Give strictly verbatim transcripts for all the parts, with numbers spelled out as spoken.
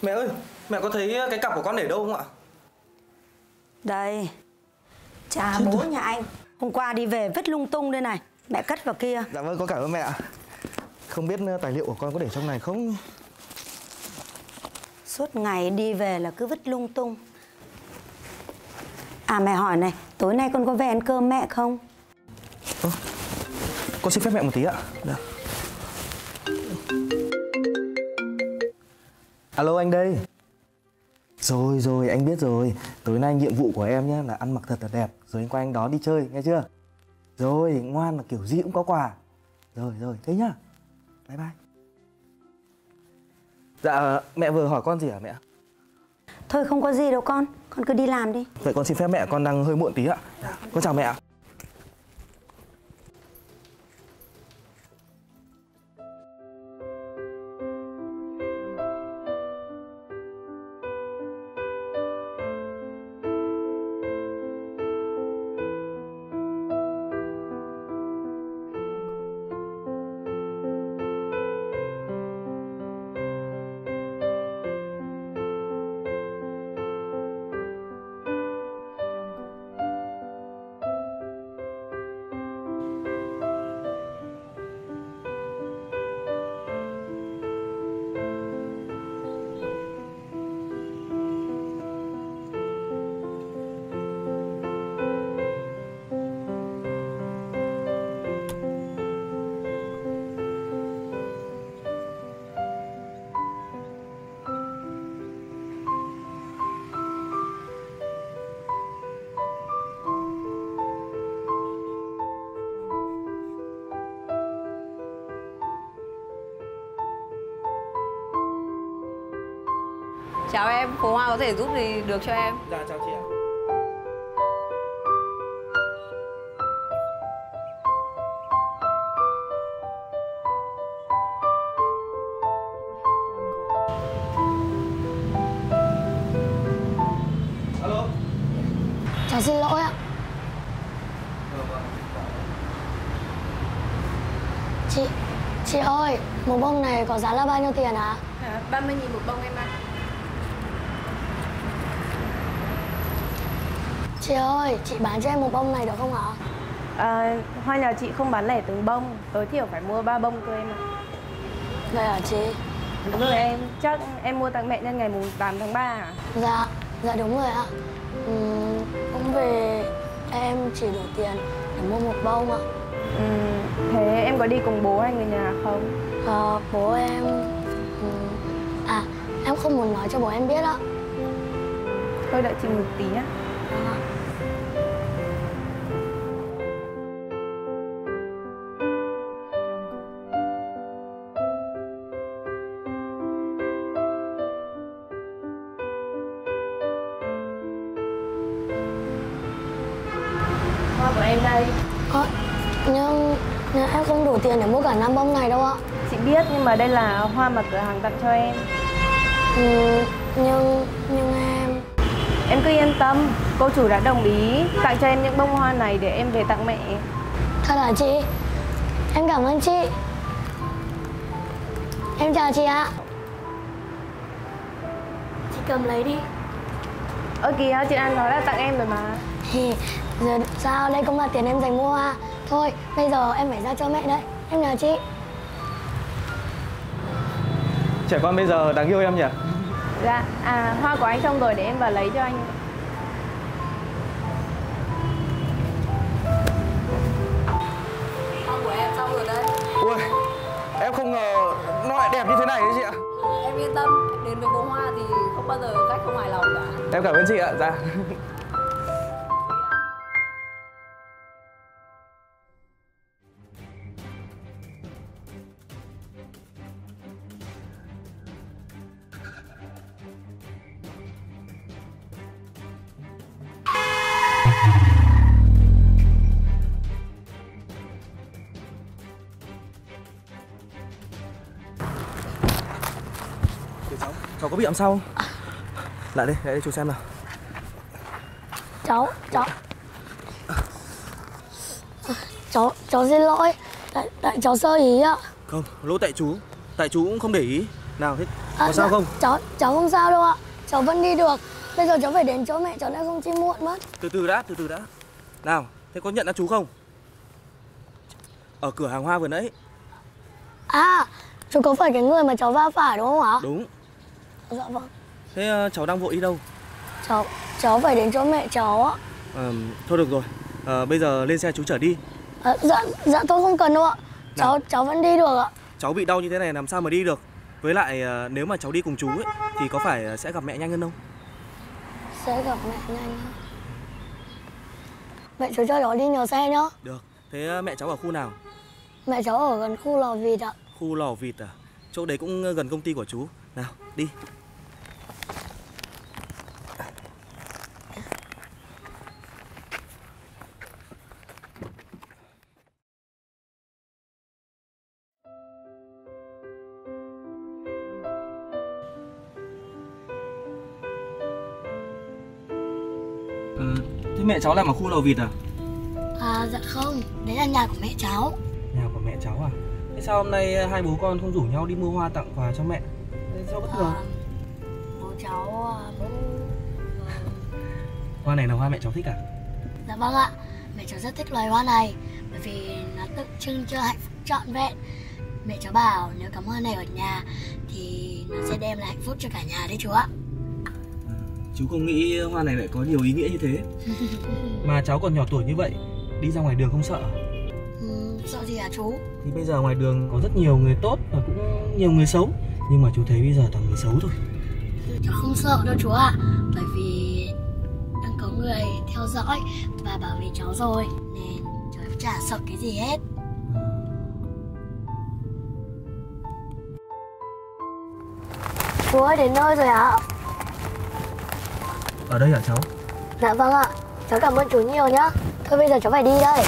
Mẹ ơi, mẹ có thấy cái cặp của con để đâu không ạ? Đây. Cha bố nhà anh hôm qua đi về vứt lung tung đây này. Mẹ cất vào kia. Dạ vâng, con cảm ơn mẹ ạ. Không biết tài liệu của con có để trong này không? Suốt ngày đi về là cứ vứt lung tung. À mẹ hỏi này, tối nay con có về ăn cơm mẹ không? Ơ, con xin phép mẹ một tí ạ. Được. Alo, anh đây. Rồi rồi, anh biết rồi. Tối nay nhiệm vụ của em nhé là ăn mặc thật là đẹp, rồi anh qua anh đón đi chơi, nghe chưa? Rồi, ngoan là kiểu gì cũng có quà. Rồi rồi, thế nhá. Bye bye. Dạ, mẹ vừa hỏi con gì hả mẹ? Thôi không có gì đâu con, con cứ đi làm đi. Vậy con xin phép mẹ, con đang hơi muộn tí ạ. Con chào mẹ ạ. Chào em, phố hoa có thể giúp gì được cho em? Dạ, chào chị ạ. Alo. Cháu xin lỗi ạ. Chị, chị ơi, một bông này có giá là bao nhiêu tiền ạ? À, ba mươi nghìn một bông em ạ. Chị ơi, chị bán cho em một bông này được không ạ? À, hoa nhà chị không bán lẻ từng bông, tối thiểu phải mua ba bông cơ em ạ. Vậy hả chị? Đúng rồi em, chắc em mua tặng mẹ nhân ngày mùng tám tháng ba à? Dạ, dạ đúng rồi ạ. Uhm, hôm về em chỉ đủ tiền để mua một bông ạ. Ừ, thế em có đi cùng bố hay người nhà không? À, bố em... Uhm, à, em không muốn nói cho bố em biết ạ. Thôi đợi chị một tí nhá. À. Hoa của em đây. À, nhưng, nhưng em không đủ tiền để mua cả năm bông này đâu ạ. Chị biết nhưng mà đây là hoa mà cửa hàng tặng cho em. Ừ, nhưng, nhưng em... Em cứ yên tâm, cô chủ đã đồng ý tặng cho em những bông hoa này để em về tặng mẹ. Thật hả chị? Em cảm ơn chị. Em chào chị ạ. Chị cầm lấy đi. Ơ kìa, chị An nói là tặng em rồi mà. Giờ sao, đây cũng là tiền em dành mua hoa. Thôi, bây giờ em phải ra cho mẹ đấy. Em nhờ chị. Trẻ con bây giờ đáng yêu em nhỉ? Dạ, à hoa của anh xong rồi để em vào lấy cho anh. Hoa của em xong rồi đấy. Ui, em không ngờ nó lại đẹp như thế này đấy chị ạ. Em yên tâm, đến với bông hoa thì không bao giờ khách không hài lòng cả. Em cảm ơn chị ạ, dạ. Cháu, cháu có bị làm sao không? Lại đây, lại đây chú xem nào. Cháu, cháu Cháu, cháu xin lỗi. Tại, tại cháu sơ ý ạ. Không, lỗi tại chú. Tại chú cũng không để ý. Nào, hết. À, Có sao không? Cháu cháu không sao đâu ạ. Cháu vẫn đi được. Bây giờ cháu phải đến chỗ mẹ cháu đã không chi muộn mất. Từ từ đã, từ từ đã. Nào, thế có nhận ra chú không? Ở cửa hàng hoa vừa nãy. À, chú có phải cái người mà cháu va phải đúng không ạ? Đúng. Dạ vâng. Thế cháu đang vội đi đâu? Cháu cháu phải đến chỗ mẹ cháu á. À, thôi được rồi. À, bây giờ lên xe chú chở đi. À, dạ dạ tôi không cần đâu ạ. Cháu Nào. cháu vẫn đi được ạ. Cháu bị đau như thế này làm sao mà đi được? Với lại nếu mà cháu đi cùng chú ấy thì có phải sẽ gặp mẹ nhanh hơn không? Sẽ gặp mẹ nhanh hơn. Mẹ cháu cho cháu đi nhờ xe nhá. Được. Thế mẹ cháu ở khu nào? Mẹ cháu ở gần khu lò vịt ạ. Khu lò vịt à? Chỗ đấy cũng gần công ty của chú. Nào, đi. Ừ, thế mẹ cháu làm ở khu lò vịt à? À dạ không, đấy là nhà của mẹ cháu. Nhà của mẹ cháu à? Thế sao hôm nay hai bố con không rủ nhau đi mua hoa tặng quà cho mẹ? Thế sao bất ngờ? À, bố cháu à, bố... Hoa này là hoa mẹ cháu thích à? Dạ vâng ạ, mẹ cháu rất thích loài hoa này bởi vì nó tượng trưng cho hạnh phúc trọn vẹn. Mẹ cháu bảo nếu cắm hoa này ở nhà thì nó sẽ đem lại hạnh phúc cho cả nhà đấy chú ạ. À, chú không nghĩ hoa này lại có nhiều ý nghĩa như thế. Mà cháu còn nhỏ tuổi như vậy, đi ra ngoài đường không sợ? Ừ, sợ gì hả chú? Thì bây giờ ngoài đường có rất nhiều người tốt và cũng nhiều người xấu. Nhưng mà chú thấy bây giờ toàn người xấu thôi. Cháu không sợ đâu chú ạ, bởi vì đang có người theo dõi và bảo vệ cháu rồi, nên cháu chả sợ cái gì hết. Chú ơi, đến nơi rồi ạ. Ở đây hả cháu? Dạ vâng ạ, cháu cảm ơn chú nhiều nhá. Thôi bây giờ cháu phải đi đây.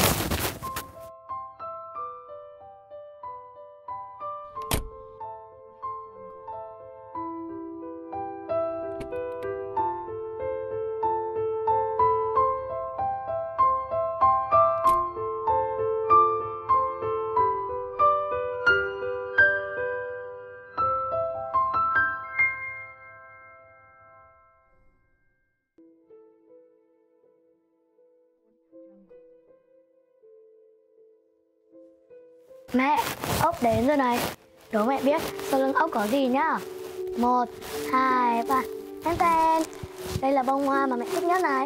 Mẹ, ốc đến rồi này. Đố mẹ biết sau lưng ốc có gì nhá. Một, hai, ba. Ten ten. Đây là bông hoa mà mẹ thích nhất này.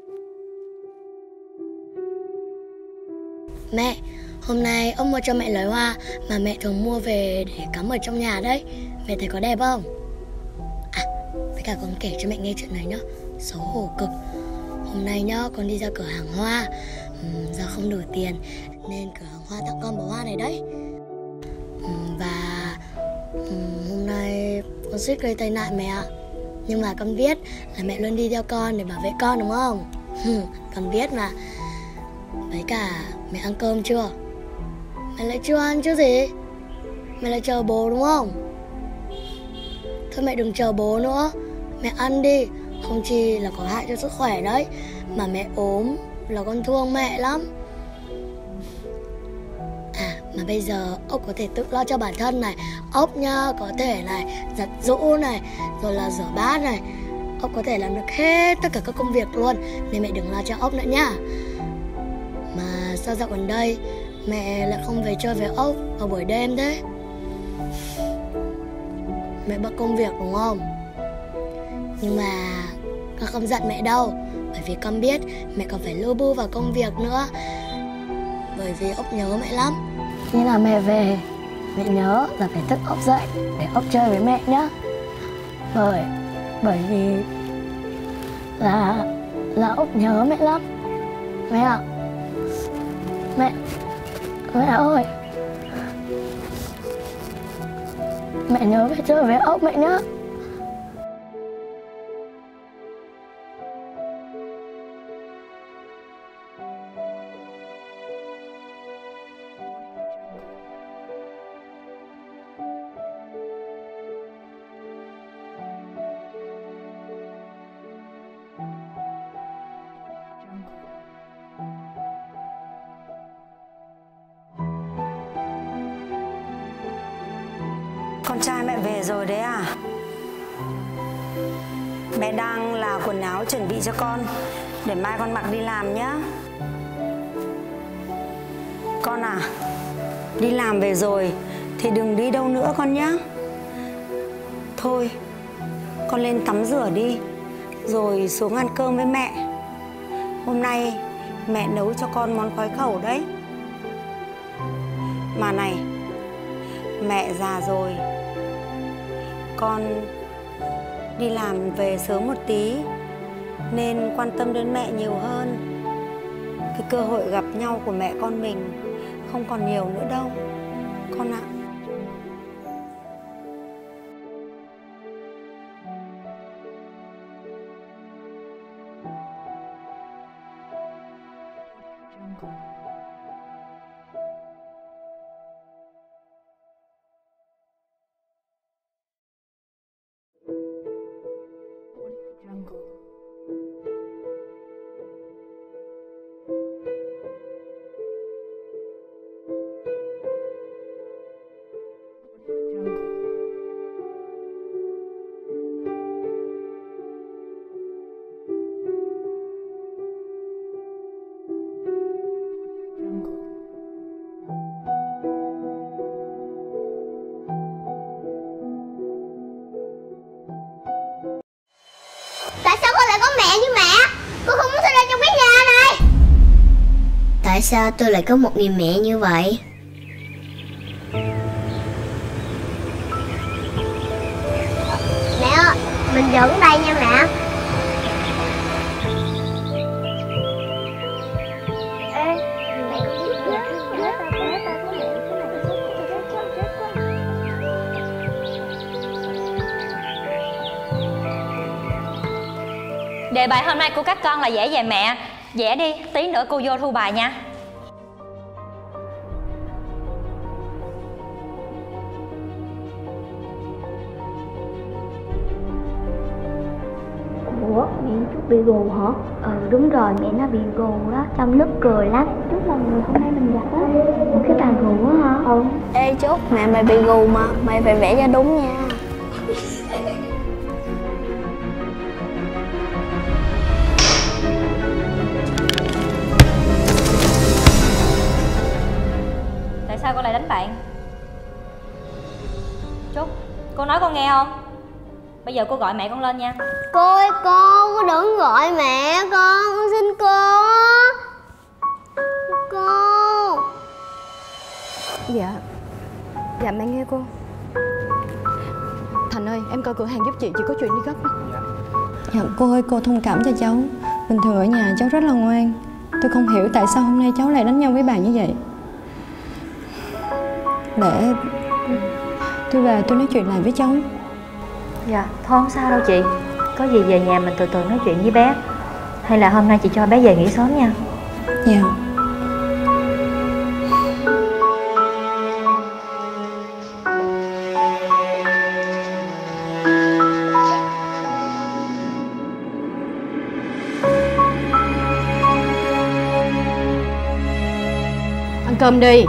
Mẹ, hôm nay ông mua cho mẹ lời hoa mà mẹ thường mua về để cắm ở trong nhà đấy. Mẹ thấy có đẹp không? À, với cả con kể cho mẹ nghe chuyện này nhá. Xấu hổ cực. Hôm nay nhá, con đi ra cửa hàng hoa. uhm, Do không đủ tiền nên cửa hàng hoa tặng con bó hoa này đấy. uhm, Và uhm, hôm nay con suýt gây tai nạn mẹ ạ. Nhưng mà con biết là mẹ luôn đi theo con để bảo vệ con đúng không? Con biết mà. Với cả mẹ ăn cơm chưa? Mẹ lại chưa ăn chứ gì? Mẹ lại chờ bố đúng không? Thôi mẹ đừng chờ bố nữa. Mẹ ăn đi. Không chỉ là có hại cho sức khỏe đấy, mà mẹ ốm là con thương mẹ lắm. À mà bây giờ ốc có thể tự lo cho bản thân này. Ốc nhá, có thể này giặt giũ này, rồi là rửa bát này. Ốc có thể làm được hết tất cả các công việc luôn, nên mẹ đừng lo cho ốc nữa nhá. Mà sao dạo gần đây mẹ lại không về chơi với ốc vào buổi đêm thế? Mẹ bận công việc đúng không? Nhưng mà con không giận mẹ đâu, bởi vì con biết mẹ còn phải lu bu vào công việc nữa. Bởi vì ốc nhớ mẹ lắm. Nên là mẹ về, mẹ nhớ là phải thức ốc dậy để ốc chơi với mẹ nhá. Bởi bởi vì là là ốc nhớ mẹ lắm. Mẹ ạ, mẹ mẹ ơi, mẹ nhớ về chơi với ốc mẹ nhá. Con con trai mẹ về rồi đấy à? Mẹ đang là quần áo chuẩn bị cho con, để mai con mặc đi làm nhá. Con à, đi làm về rồi thì đừng đi đâu nữa con nhá. Thôi, con lên tắm rửa đi, rồi xuống ăn cơm với mẹ. Hôm nay mẹ nấu cho con món khoái khẩu đấy. Mà này, mẹ già rồi, con đi làm về sớm một tí nên quan tâm đến mẹ nhiều hơn. Cái cơ hội gặp nhau của mẹ con mình không còn nhiều nữa đâu con ạ. Tại sao con lại có mẹ như mẹ? Con không muốn sinh ra trong cái nhà này. Tại sao tôi lại có một người mẹ như vậy? Mẹ ơi, mình dẫn đây nha mẹ. Ê, mẹ có biết gì? Nếu ta bé ta có mẹ thế này thì chết quá, chết quá. Đề bài hôm nay của các con là vẽ về mẹ. Vẽ đi, tí nữa cô vô thu bài nha. Ủa, mẹ Trúc bị gù hả? Ừ đúng rồi, mẹ nó bị gù đó, trong nước cười lắm. Trúc là người hôm nay mình gặp á. Một cái bà gù á hả? Ừ. Ê Trúc, mẹ mày bị gù mà, mày phải vẽ cho đúng nha. Tại sao con lại đánh bạn? Trúc, cô nói con nghe không? Bây giờ cô gọi mẹ con lên nha. Cô ơi con, con đừng gọi mẹ con, con xin cô. Cô. Dạ. Dạ mẹ nghe cô. Thành ơi, em coi cửa hàng giúp chị, chị có chuyện đi gấp. Dạ cô ơi, cô thông cảm cho cháu. Bình thường ở nhà cháu rất là ngoan. Tôi không hiểu tại sao hôm nay cháu lại đánh nhau với bà như vậy. Để tôi về tôi nói chuyện lại với cháu. Dạ, thôi không sao đâu chị. Có gì về nhà mình từ từ nói chuyện với bé. Hay là hôm nay chị cho bé về nghỉ sớm nha. Dạ. Ăn cơm đi.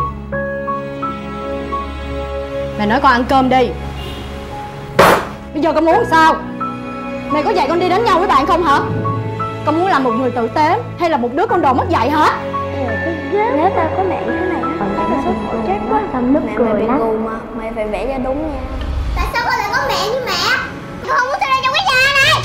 Mẹ nói con ăn cơm đi. Bây giờ con muốn sao? Mẹ có dạy con đi đánh nhau với bạn không hả? Con muốn làm một người tử tế hay là một đứa con đồ mất dạy hả? Nếu ta có mẹ như thế này á, chắc là xấu hổ chết quá. Trong nước cười lắm. Mẹ mày bị gù mà, mày phải vẽ cho đúng nha. Tại sao con lại có mẹ như mẹ? Con không muốn sinh ra trong cái nhà này.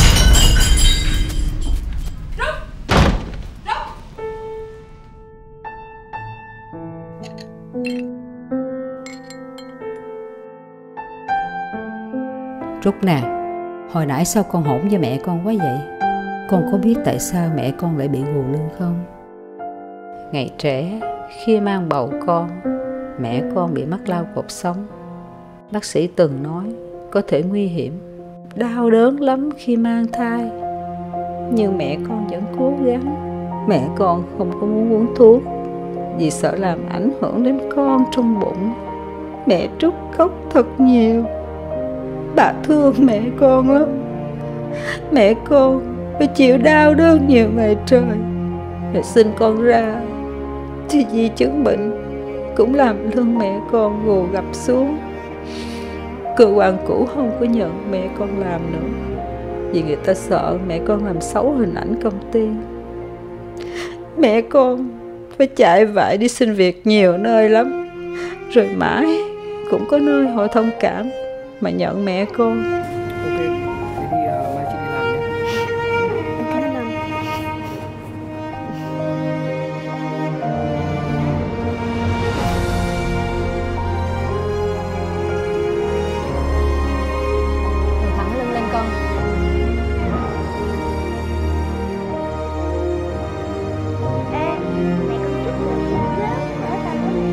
Trúc nè, hồi nãy sao con hỗn với mẹ con quá vậy? Con có biết tại sao mẹ con lại bị gù lưng không? Ngày trẻ, khi mang bầu con, mẹ con bị mắc lao cột sống. Bác sĩ từng nói có thể nguy hiểm, đau đớn lắm khi mang thai. Nhưng mẹ con vẫn cố gắng. Mẹ con không có muốn uống thuốc vì sợ làm ảnh hưởng đến con trong bụng. Mẹ Trúc khóc thật nhiều. Bà thương mẹ con lắm. Mẹ con phải chịu đau đớn nhiều ngày trời. Rồi sinh con ra thì vì chứng bệnh cũng làm lưng mẹ con gù gập xuống. cơ quan cũ không có nhận mẹ con làm nữa, vì người ta sợ mẹ con làm xấu hình ảnh công ty. Mẹ con phải chạy vại đi xin việc nhiều nơi lắm, rồi mãi cũng có nơi họ thông cảm mà nhận mẹ con. Ok, thế thì uh, mai chị đi làm nhé. Ngồi thẳng lưng lên con. Ê, mẹ con chút nữa xuống lớp, ở tao có mẹ.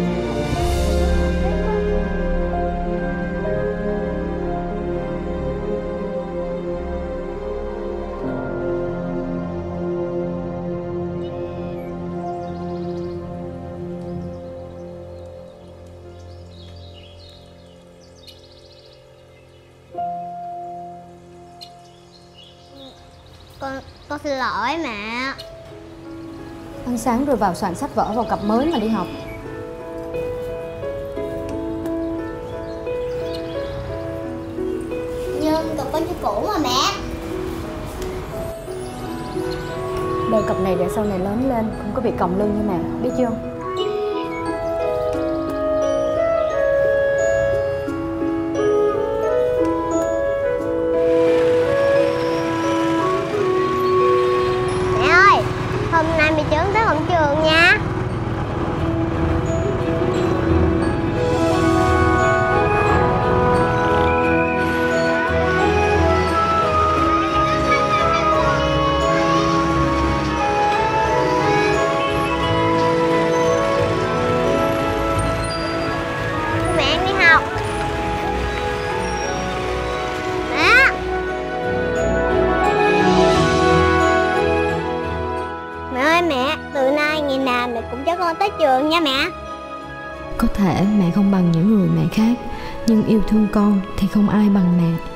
Con, con xin lỗi mẹ. Ăn sáng rồi vào soạn sách vở vào cặp mới mà đi học. Nhưng cặp con chưa cũ mà mẹ. Đeo cặp này để sau này lớn lên không có bị còng lưng như mẹ, biết chưa? Mẹ ơi, hôm nay mẹ trốn tới cổng trường nha. Mẹ em đi học. Mẹ. Mẹ ơi mẹ, từ nay ngày nào mẹ cũng cho con tới trường nha mẹ. Có thể mẹ không bằng những người mẹ khác, nhưng yêu thương con thì không ai bằng mẹ.